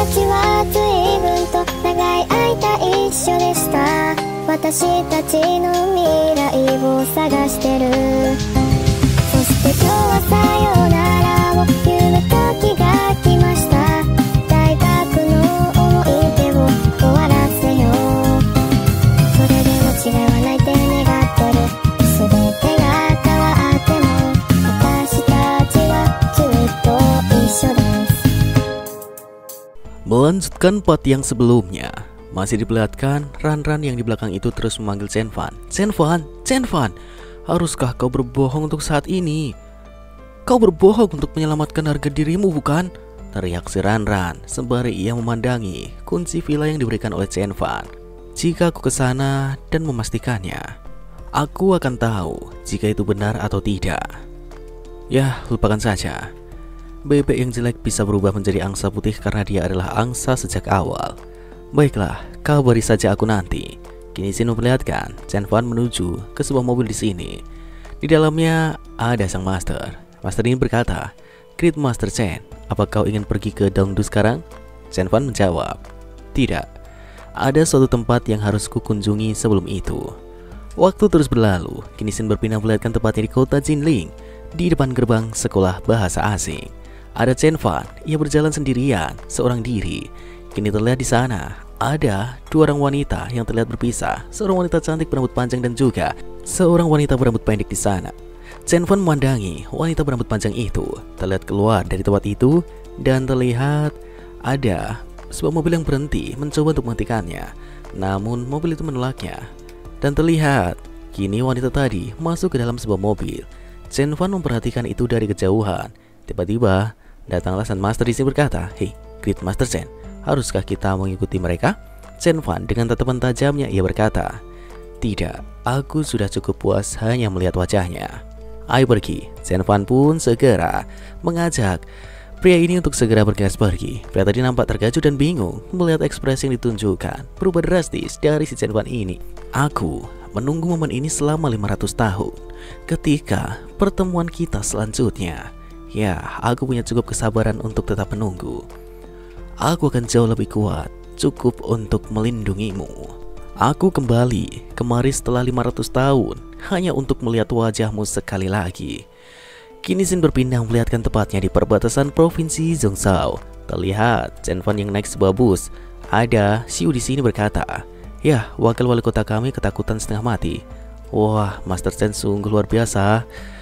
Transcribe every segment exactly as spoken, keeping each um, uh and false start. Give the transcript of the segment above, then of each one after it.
ちは随分と長い間一緒でした。私たちの未来を探してる。そして今日はさよならを言う時が来ました。大学の思い出を終わらせよう。それでも違いはないって願ってる。全てが変わっても私たちはずっと一緒です。 Melanjutkan part yang sebelumnya, masih diperlihatkan Ran-Ran yang di belakang itu terus memanggil Chen-Fan. Chen-Fan, Chen-Fan, haruskah kau berbohong untuk saat ini? Kau berbohong untuk menyelamatkan harga dirimu, bukan? Teriak si Ran-Ran sembari ia memandangi kunci villa yang diberikan oleh Chen-Fan. Jika aku ke sana dan memastikannya, aku akan tahu jika itu benar atau tidak. Ya, lupakan saja. Bebek yang jelek bisa berubah menjadi angsa putih karena dia adalah angsa sejak awal. Baiklah, kabari saja aku nanti. Kini Shin memperlihatkan Chen-Fan menuju ke sebuah mobil di sini. Di dalamnya ada sang master. Master ini berkata, "Great Master Chen, apa kau ingin pergi ke Dongdu sekarang?" Chen-Fan menjawab, "Tidak. Ada suatu tempat yang harus kukunjungi sebelum itu." Waktu terus berlalu. Kini Shin berpindah melihatkan tempatnya di kota Jinling, di depan gerbang sekolah bahasa asing. Ada Chen-Fan, ia berjalan sendirian, seorang diri. Kini terlihat di sana ada dua orang wanita yang terlihat berpisah. Seorang wanita cantik berambut panjang dan juga seorang wanita berambut pendek di sana. Chen-Fan memandangi wanita berambut panjang itu, terlihat keluar dari tempat itu dan terlihat ada sebuah mobil yang berhenti mencoba untuk menghentikannya. Namun mobil itu menolaknya. Dan terlihat kini wanita tadi masuk ke dalam sebuah mobil. Chen-Fan memperhatikan itu dari kejauhan. Tiba-tiba datanglah Sang Master di sini berkata, "Hei, Great Master Chen, haruskah kita mengikuti mereka?" Chen-Fan dengan tatapan tajamnya ia berkata, "Tidak, aku sudah cukup puas hanya melihat wajahnya. Ayo pergi." Chen-Fan pun segera mengajak pria ini untuk segera bergegas pergi. Pria tadi nampak terkejut dan bingung melihat ekspresi yang ditunjukkan berubah drastis dari si Chen-Fan ini. "Aku menunggu momen ini selama lima ratus tahun. Ketika pertemuan kita selanjutnya, ya, aku punya cukup kesabaran untuk tetap menunggu. Aku akan jauh lebih kuat, cukup untuk melindungimu. Aku kembali kemari setelah lima ratus tahun hanya untuk melihat wajahmu sekali lagi." Kini Shin berpindah melihatkan tepatnya di perbatasan provinsi Zhongzhou. Terlihat Chen-Fan yang naik sebuah bus. Ada Xiu di sini berkata, "Ya, wakil wali kota kami ketakutan setengah mati." Wah, Master Chen sungguh luar biasa.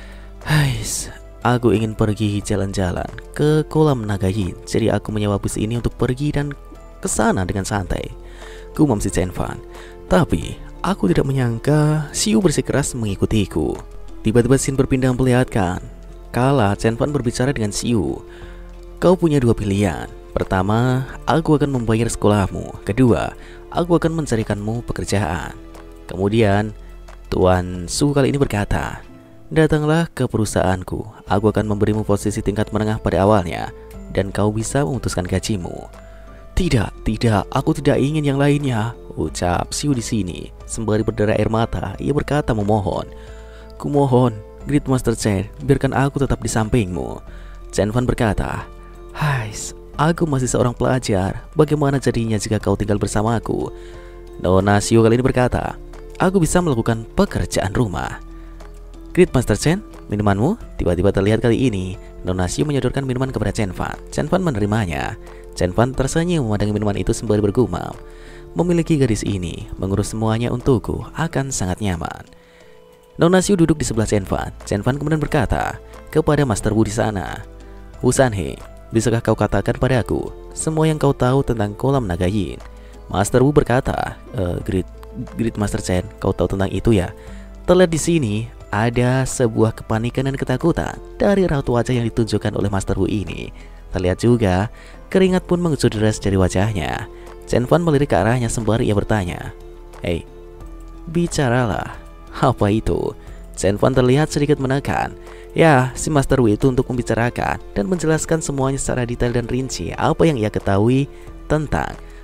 Hais, aku ingin pergi jalan-jalan ke kolam naga yin. Jadi aku menyewa bus ini untuk pergi dan ke sana dengan santai, gumam si Chen-Fan. Tapi aku tidak menyangka Xiu bersikeras mengikutiku. Tiba-tiba Shin berpindah memperlihatkan kala Chen-Fan berbicara dengan Xiu. "Kau punya dua pilihan. Pertama, aku akan membayar sekolahmu. Kedua, aku akan mencarikanmu pekerjaan." Kemudian Tuan Su kali ini berkata, "Datanglah ke perusahaanku. Aku akan memberimu posisi tingkat menengah pada awalnya, dan kau bisa memutuskan gajimu." "Tidak, tidak, aku tidak ingin yang lainnya," ucap Xiu di sini. Sembari berderai air mata, ia berkata memohon, "Kumohon, Great Master Chen, biarkan aku tetap di sampingmu." Chen-Fan berkata, "Hais, aku masih seorang pelajar. Bagaimana jadinya jika kau tinggal bersamaku?" Nona Xiu kali ini berkata, "Aku bisa melakukan pekerjaan rumah." "Great Master Chen, minumanmu?" Tiba-tiba terlihat kali ini Nona Xiu menyodorkan minuman kepada Chen-Fan. Chen-Fan menerimanya. Chen-Fan tersenyum memandangi minuman itu sembari bergumam, "Memiliki gadis ini, mengurus semuanya untukku akan sangat nyaman." Nona Xiu duduk di sebelah Chen-Fan. Chen-Fan kemudian berkata kepada Master Wu di sana, "Wu Sanhe, bisakah kau katakan padaku semua yang kau tahu tentang kolam naga yin?" Master Wu berkata, e, Great, Great Master Chen, kau tahu tentang itu ya?" Terlihat di sini ada sebuah kepanikan dan ketakutan dari raut wajah yang ditunjukkan oleh Master Wu ini. Terlihat juga keringat pun mengucur deras dari wajahnya. Chen-Fan melirik ke arahnya sembari ia bertanya, "Hei, bicaralah." "Apa itu?" Chen-Fan terlihat sedikit menekan. Ya, si Master Wu itu untuk membicarakan dan menjelaskan semuanya secara detail dan rinci apa yang ia ketahui tentang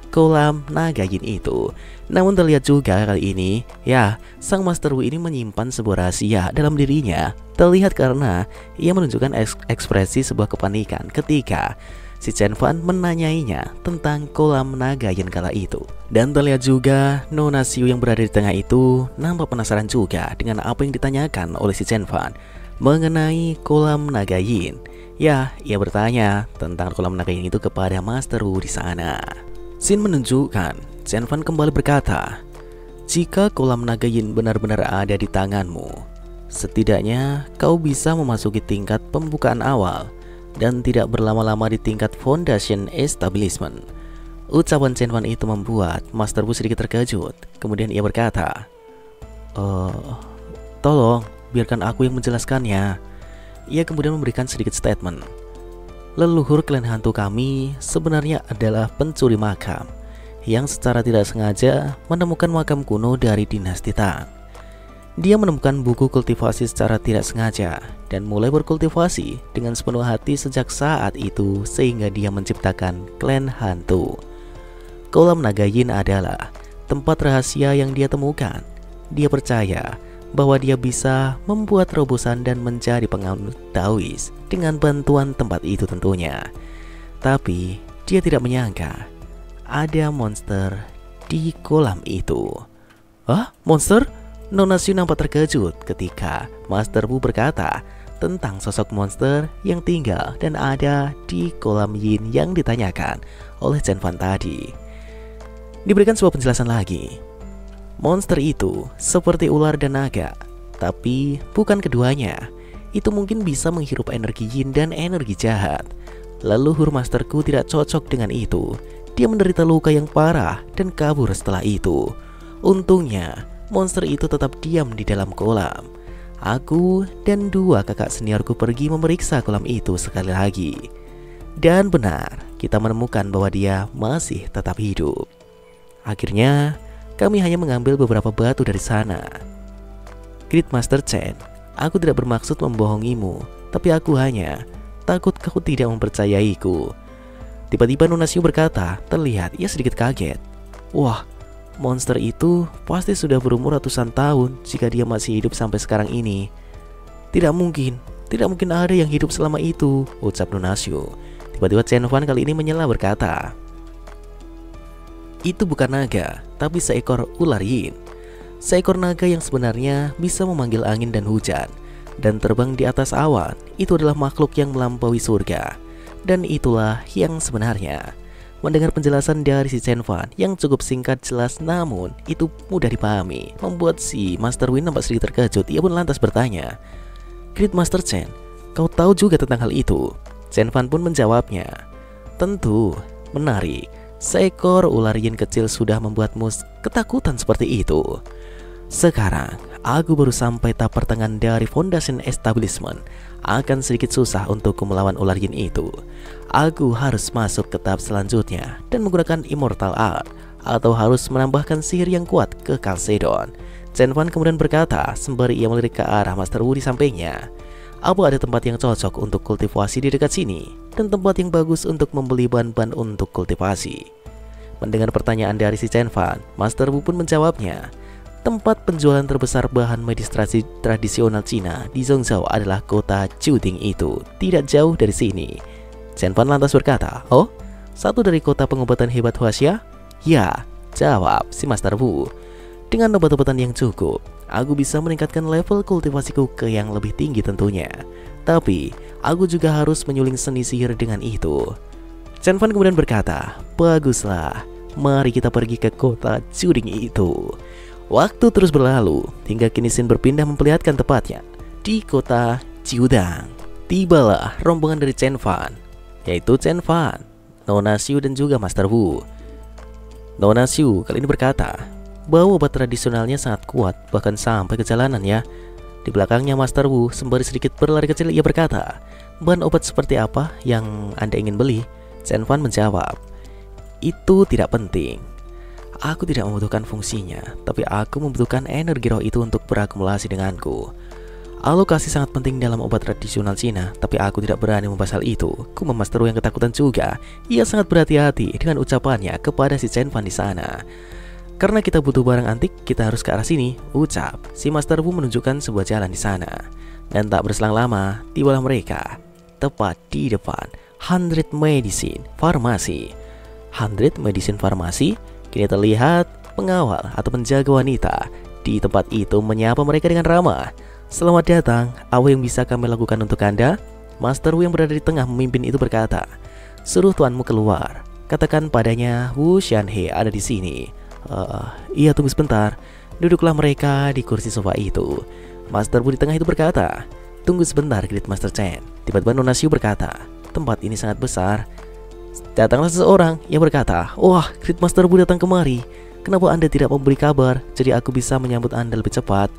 kolam naga yin itu. Namun terlihat juga kali ini, ya, sang Master Wu ini menyimpan sebuah rahasia dalam dirinya. Terlihat karena ia menunjukkan eks ekspresi sebuah kepanikan ketika si Chen Fan menanyainya tentang kolam naga yin kala itu. Dan terlihat juga Nona Xiu yang berada di tengah itu nampak penasaran juga dengan apa yang ditanyakan oleh si Chen Fan mengenai kolam naga yin. Ya, ia bertanya tentang kolam naga yin itu kepada Master Wu di sana. Xin menunjukkan, Chen Fan kembali berkata, "Jika kolam naga yin benar-benar ada di tanganmu, setidaknya kau bisa memasuki tingkat pembukaan awal dan tidak berlama-lama di tingkat foundation establishment." Ucapan Chen Fan itu membuat Master Wu sedikit terkejut. Kemudian ia berkata, "Oh, tolong biarkan aku yang menjelaskannya." Ia kemudian memberikan sedikit statement. "Leluhur klan hantu kami sebenarnya adalah pencuri makam yang secara tidak sengaja menemukan makam kuno dari dinasti Tang. Dia menemukan buku kultivasi secara tidak sengaja dan mulai berkultivasi dengan sepenuh hati sejak saat itu sehingga dia menciptakan klan hantu. Kolam naga yin adalah tempat rahasia yang dia temukan. Dia percaya bahwa dia bisa membuat terobosan dan menjadi penganut Taois dengan bantuan tempat itu tentunya. Tapi dia tidak menyangka ada monster di kolam itu." "Hah? Monster?" Nona Xiu nampak terkejut ketika Master Wu berkata tentang sosok monster yang tinggal dan ada di kolam yin yang ditanyakan oleh Chen Fan tadi. Diberikan sebuah penjelasan lagi. Monster itu seperti ular dan naga, tapi bukan keduanya. Itu mungkin bisa menghirup energi yin dan energi jahat. Leluhur masterku tidak cocok dengan itu. Dia menderita luka yang parah dan kabur setelah itu. Untungnya, monster itu tetap diam di dalam kolam. Aku dan dua kakak seniorku pergi memeriksa kolam itu sekali lagi. Dan benar, kita menemukan bahwa dia masih tetap hidup. Akhirnya, kami hanya mengambil beberapa batu dari sana." "Great Master Chen, aku tidak bermaksud membohongimu, tapi aku hanya takut kau tidak mempercayaiku." Tiba-tiba Nona Xiu berkata, terlihat ia sedikit kaget. "Wah, monster itu pasti sudah berumur ratusan tahun jika dia masih hidup sampai sekarang ini. Tidak mungkin, tidak mungkin ada yang hidup selama itu," ucap Nona Xiu. Tiba-tiba Chen Fan kali ini menyela berkata, "Itu bukan naga, tapi seekor ular yin. Seekor naga yang sebenarnya bisa memanggil angin dan hujan dan terbang di atas awan. Itu adalah makhluk yang melampaui surga. Dan itulah yang sebenarnya." Mendengar penjelasan dari si Chen Fan yang cukup singkat jelas namun itu mudah dipahami, membuat si Master Wu nampak sedikit terkejut. Ia pun lantas bertanya, "Great Master Chen, kau tahu juga tentang hal itu?" Chen Fan pun menjawabnya, "Tentu, menarik. Seekor ular yin kecil sudah membuatmu ketakutan seperti itu. Sekarang, aku baru sampai tahap pertengahan dari foundation establishment. Akan sedikit susah untukku melawan ular yin itu. Aku harus masuk ke tahap selanjutnya dan menggunakan immortal art, atau harus menambahkan sihir yang kuat ke Chalcedon." Chen Fan kemudian berkata sembari ia melirik ke arah Master Wu di sampingnya, "Apa ada tempat yang cocok untuk kultivasi di dekat sini? Dan tempat yang bagus untuk membeli bahan-bahan untuk kultivasi?" Mendengar pertanyaan dari si Chen Fan, Master Wu pun menjawabnya, "Tempat penjualan terbesar bahan medis tradisional Cina di Zhongzhou adalah kota Jiuding itu, tidak jauh dari sini." Chen Fan lantas berkata, "Oh, satu dari kota pengobatan hebat Huaxia?" "Ya," jawab si Master Wu. "Dengan obat-obatan yang cukup, aku bisa meningkatkan level kultivasiku ke yang lebih tinggi tentunya. Tapi, aku juga harus menyuling seni sihir dengan itu." Chen Fan kemudian berkata, "Baguslah, mari kita pergi ke kota Jiuding itu." Waktu terus berlalu, hingga kini Xin berpindah memperlihatkan tepatnya di kota Jiudang. Tibalah rombongan dari Chen Fan, yaitu Chen Fan, Nona Xiu dan juga Master Wu. Nona Xiu kali ini berkata bahwa obat tradisionalnya sangat kuat, bahkan sampai ke jalanan ya. Di belakangnya Master Wu sembari sedikit berlari kecil ia berkata, "Bahan obat seperti apa yang Anda ingin beli?" Chen Fan menjawab, "Itu tidak penting. Aku tidak membutuhkan fungsinya, tapi aku membutuhkan energi roh itu untuk berakumulasi denganku. Alokasi sangat penting dalam obat tradisional Cina, tapi aku tidak berani membahas hal itu. Kuma Master Wu yang ketakutan juga. Ia sangat berhati-hati dengan ucapannya kepada si Chen Fan di sana. Karena kita butuh barang antik, kita harus ke arah sini, ucap. Si Master Wu menunjukkan sebuah jalan di sana. Dan tak berselang lama, tibalah mereka tepat di depan Hundred Medicine Farmasi. Hundred Medicine Farmasi, kini terlihat pengawal atau penjaga wanita di tempat itu menyapa mereka dengan ramah. Selamat datang, apa yang bisa kami lakukan untuk Anda? Master Wu yang berada di tengah memimpin itu berkata, suruh tuanmu keluar. Katakan padanya Wu Xianhe ada di sini. Uh, iya, tunggu sebentar. Duduklah mereka di kursi sofa itu. Master Wu di tengah itu berkata, tunggu sebentar, Great Master Chen. Tiba-tiba Nona Xiu berkata, tempat ini sangat besar. Datanglah seseorang yang berkata, wah, Great Master Wu datang kemari. Kenapa Anda tidak memberi kabar? Jadi aku bisa menyambut Anda lebih cepat.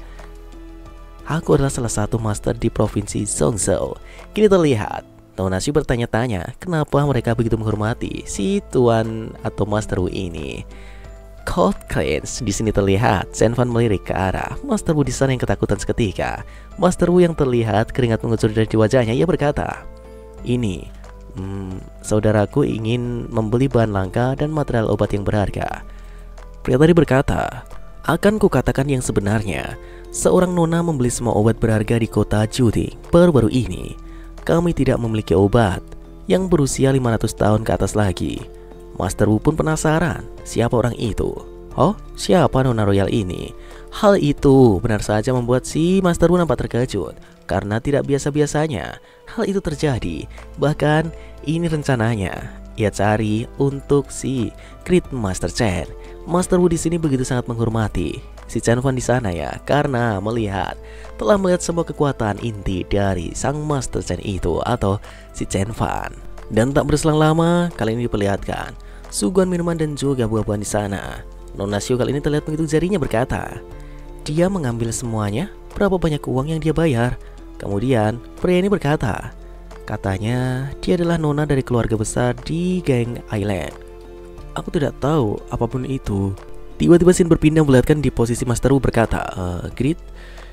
Aku adalah salah satu master di provinsi Zhongzhou. Kini terlihat Nona Xiu bertanya-tanya kenapa mereka begitu menghormati si tuan atau Master Wu ini. Cold Cleanse di sini terlihat Chen Fan melirik ke arah Master Wu di sana yang ketakutan seketika. Master Wu yang terlihat keringat mengucur dari wajahnya, ia berkata, ini hmm, saudaraku ingin membeli bahan langka dan material obat yang berharga. Pria tadi berkata, akan kukatakan yang sebenarnya. Seorang nona membeli semua obat berharga di kota Juding baru-baru ini. Kami tidak memiliki obat yang berusia lima ratus tahun ke atas lagi. Master Wu pun penasaran siapa orang itu. Oh, siapa nona royal ini? Hal itu benar saja membuat si Master Wu nampak terkejut, karena tidak biasa-biasanya hal itu terjadi. Bahkan ini rencananya ia cari untuk si Great Master Chen. Master Wu di sini begitu sangat menghormati si Chen Fan di sana ya, karena melihat telah melihat semua kekuatan inti dari sang Master Chen itu atau si Chen Fan. Dan tak berselang lama, kali ini diperlihatkan suguhan minuman dan juga buah-buahan di sana. Nona Xiu kali ini terlihat menghitung jarinya berkata, dia mengambil semuanya, berapa banyak uang yang dia bayar. Kemudian pria ini berkata, katanya dia adalah nona dari keluarga besar di Gang Island. Aku tidak tahu apapun itu. Tiba-tiba scene berpindah melihatkan di posisi Master Wu berkata, e, Grit.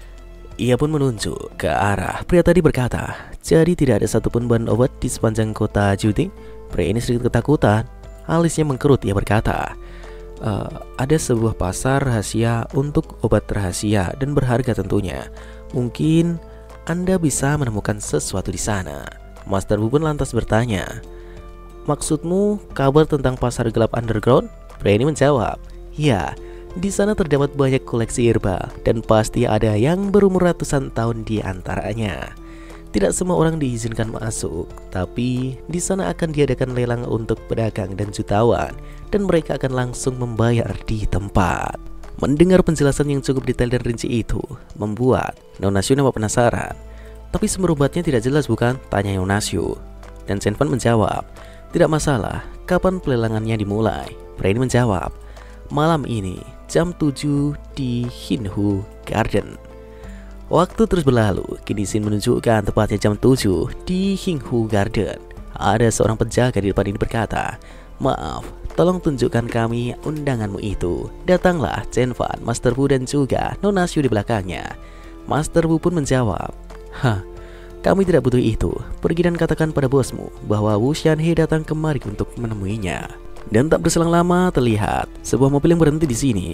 Ia pun menunjuk ke arah pria tadi berkata, jadi tidak ada satupun bahan obat di sepanjang kota Juding. Pria ini sedikit ketakutan, alisnya mengkerut. Ia berkata, e, ada sebuah pasar rahasia untuk obat rahasia dan berharga tentunya. Mungkin Anda bisa menemukan sesuatu di sana. Master Wu pun lantas bertanya, maksudmu kabar tentang pasar gelap underground? Pria ini menjawab, ya, di sana terdapat banyak koleksi herbal dan pasti ada yang berumur ratusan tahun di antaranya. Tidak semua orang diizinkan masuk, tapi di sana akan diadakan lelang untuk pedagang dan jutawan, dan mereka akan langsung membayar di tempat. Mendengar penjelasan yang cukup detail dan rinci itu membuat Nona Xiu nampak penasaran. Tapi sumber obatnya tidak jelas bukan? Tanya Nona Xiu. Dan Chen Fan menjawab, tidak masalah, kapan pelelangannya dimulai? Pria ini menjawab, malam ini jam tujuh di Hinhu Garden. Waktu terus berlalu, kini scene menunjukkan tepatnya jam tujuh di Hinhu Garden. Ada seorang penjaga di depan ini berkata, maaf, tolong tunjukkan kami undanganmu itu. Datanglah Chen Fan, Master Wu dan juga Nona Xiu di belakangnya. Master Wu pun menjawab, hah, kami tidak butuh itu. Pergi dan katakan pada bosmu bahwa Wu Xianhe datang kemari untuk menemuinya. Dan tak berselang lama terlihat sebuah mobil yang berhenti di sini.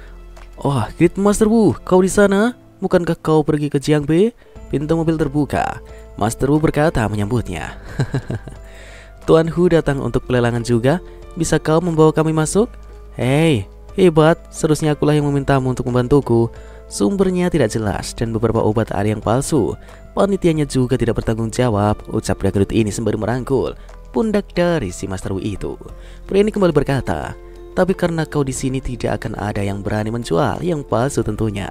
Oh, Great Master Wu, kau di sana? Bukankah kau pergi ke Jiangbe? Pintu mobil terbuka. Master Wu berkata menyambutnya. Tuan Hu datang untuk pelelangan juga. Bisa kau membawa kami masuk? Hei, hebat. Seharusnya akulah yang memintamu untuk membantuku. Sumbernya tidak jelas dan beberapa obat ada yang palsu. Panitianya juga tidak bertanggung jawab. Ucap pria gendut ini sembari merangkul pundak dari si Master Wu itu. Pria ini kembali berkata, tapi karena kau di sini tidak akan ada yang berani menjual yang palsu tentunya.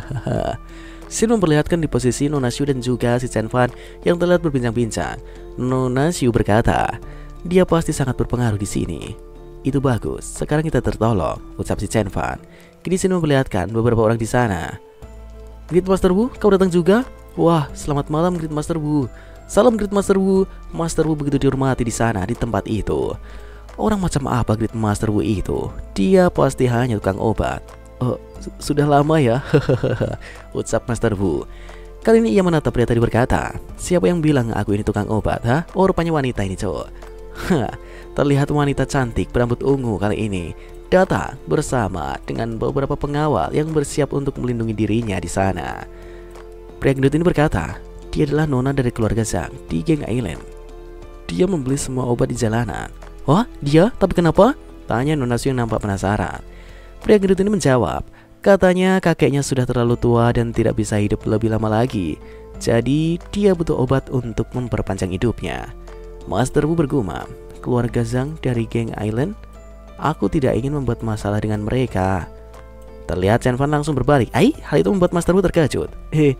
Scene memperlihatkan di posisi Nona Xiu dan juga si Chen Fan yang terlihat berbincang-bincang. Nona Xiu berkata, dia pasti sangat berpengaruh di sini. Itu bagus, sekarang kita tertolong, ucap si Chen Fan. Kini scene memperlihatkan beberapa orang di sana. Great Master Wu, kau datang juga? Wah, selamat malam Great Master Wu. Salam Great Master Wu. Master Wu begitu dihormati di sana di tempat itu. Orang macam apa Great Master Wu itu? Dia pasti hanya tukang obat. Oh, sudah lama ya. Ucap Master Wu. Kali ini ia menatap pria tadi berkata, siapa yang bilang aku ini tukang obat, ha? Oh, rupanya wanita ini cowok. Hah, terlihat wanita cantik berambut ungu kali ini datang bersama dengan beberapa pengawal yang bersiap untuk melindungi dirinya di sana. Pria gendut ini berkata, dia adalah nona dari keluarga Zhang di Gang Island. Dia membeli semua obat di jalanan. Wah, dia? Tapi kenapa? Tanya Nona Su yang nampak penasaran. Pria gendut ini menjawab, katanya kakeknya sudah terlalu tua dan tidak bisa hidup lebih lama lagi. Jadi dia butuh obat untuk memperpanjang hidupnya. Master Wu bergumam, keluarga Zhang dari Gang Island? Aku tidak ingin membuat masalah dengan mereka. Terlihat Chen Fan langsung berbalik. Ai, hal itu membuat Master Wu terkejut. Eh,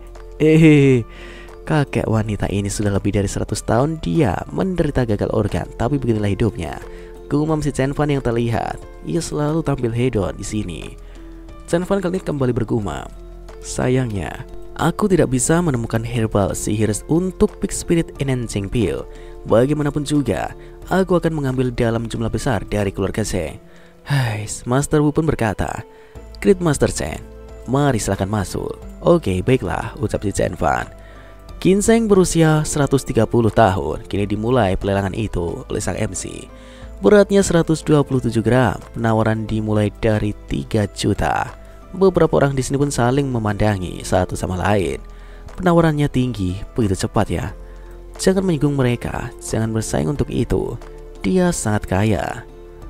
eh, kakek wanita ini sudah lebih dari seratus tahun dia menderita gagal organ, tapi beginilah hidupnya. Gumam si Chen Fan yang terlihat, ia selalu tampil hedon di sini. Chen Fan kali ini kembali bergumam, sayangnya, aku tidak bisa menemukan herbal sihir untuk Big Spirit Enhancing Pill. Bagaimanapun juga, aku akan mengambil dalam jumlah besar dari keluarga Zhang. Hai, Master Wu pun berkata, Great Master Chen, mari silakan masuk. Oke, baiklah, ucap si Chen Fan. Ginseng berusia seratus tiga puluh tahun, kini dimulai pelelangan itu oleh sang M C. Beratnya seratus dua puluh tujuh gram, penawaran dimulai dari tiga juta. Beberapa orang di sini pun saling memandangi satu sama lain. Penawarannya tinggi, begitu cepat ya. Jangan menyinggung mereka, jangan bersaing untuk itu. Dia sangat kaya.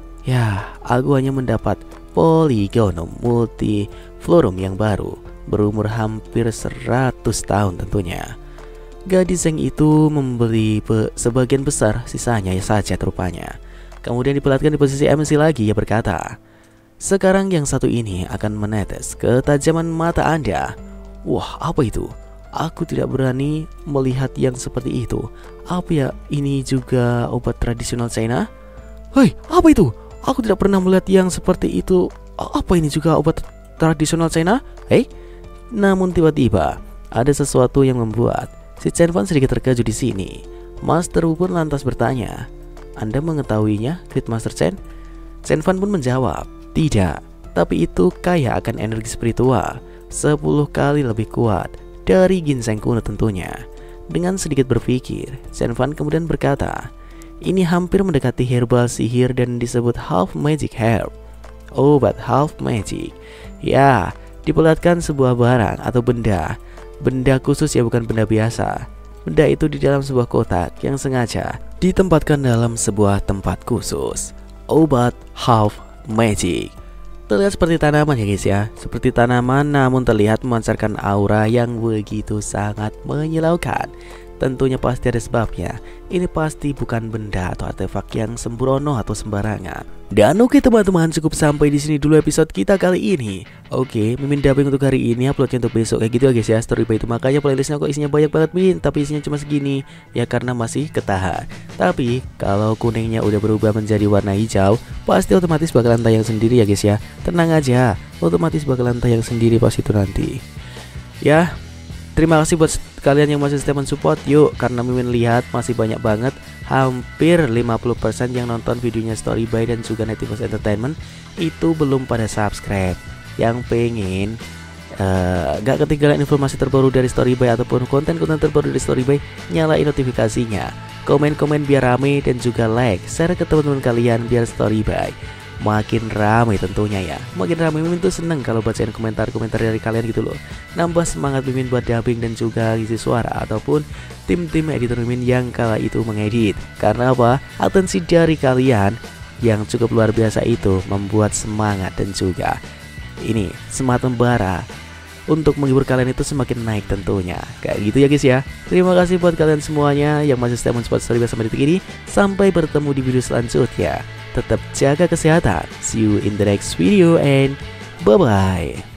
Ya, aku hanya mendapat Polygonum multiflorum yang baru, berumur hampir seratus tahun tentunya. Gadis yang itu membeli sebagian besar, sisanya ya saja rupanya. Kemudian diperlihatkan di posisi M C lagi, ia berkata, sekarang yang satu ini akan menetes ketajaman mata Anda. Wah, apa itu? Aku tidak berani melihat yang seperti itu. Apa ya, ini juga obat tradisional China? Hei, apa itu? Aku tidak pernah melihat yang seperti itu. Apa ini juga obat tradisional China? Hei, namun tiba-tiba ada sesuatu yang membuat si Chen Fan sedikit terkejut di sini. Master Wu pun lantas bertanya, Anda mengetahuinya, Great Master Chen? Chen Fan pun menjawab, tidak, tapi itu kaya akan energi spiritual, sepuluh kali lebih kuat dari ginseng kuno tentunya. Dengan sedikit berpikir, Chen Fan kemudian berkata, ini hampir mendekati herbal sihir dan disebut half magic herb. Obat half magic. Ya, diperlihatkan sebuah barang atau benda. Benda khusus ya, bukan benda biasa. Benda itu di dalam sebuah kotak yang sengaja ditempatkan dalam sebuah tempat khusus. Obat half magic. Terlihat seperti tanaman ya guys ya. Seperti tanaman namun terlihat memancarkan aura yang begitu sangat menyilaukan. Tentunya pasti ada sebabnya. Ini pasti bukan benda atau artefak yang sembrono atau sembarangan. Dan oke teman-teman, cukup sampai di sini dulu episode kita kali ini. Oke, Mimin dubbing untuk hari ini, uploadnya untuk besok kayak gitu ya guys ya. Story by itu makanya playlistnya kok isinya banyak banget Min, tapi isinya cuma segini. Ya karena masih ketahan. Tapi kalau kuningnya udah berubah menjadi warna hijau, pasti otomatis bakalan tayang sendiri ya guys ya. Tenang aja, otomatis bakalan tayang sendiri pas itu nanti. Ya, terima kasih buat kalian yang masih setia mensupport. Yuk, karena Mimin lihat masih banyak banget, hampir lima puluh persen yang nonton videonya Story by dan juga Nativos Entertainment itu belum pada subscribe. Yang pengen uh, gak ketinggalan informasi terbaru dari Story by ataupun konten-konten terbaru dari Story by, nyalain notifikasinya, komen-komen biar rame, dan juga like, share ke teman-teman kalian biar Story by makin ramai tentunya ya. Makin ramai, Mimin tuh seneng kalau bacain komentar-komentar dari kalian gitu loh. Nambah semangat Mimin buat dubbing dan juga isi suara ataupun tim-tim editor Mimin yang kala itu mengedit. Karena apa? Atensi dari kalian yang cukup luar biasa itu membuat semangat dan juga ini semangat membara untuk menghibur kalian itu semakin naik tentunya. Kayak gitu ya guys ya. Terima kasih buat kalian semuanya yang masih setia mensupport Story by sampai detik ini. Sampai bertemu di video selanjutnya. Tetap jaga kesehatan. See you in the next video and bye-bye.